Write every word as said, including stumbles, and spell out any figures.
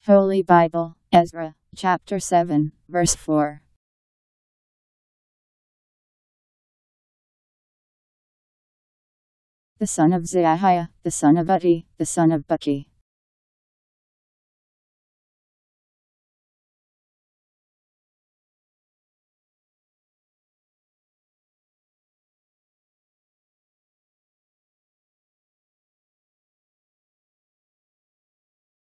Holy Bible, Ezra, chapter seven, verse four. The son of Zerahiah, the son of Uzzi, the son of Bukki.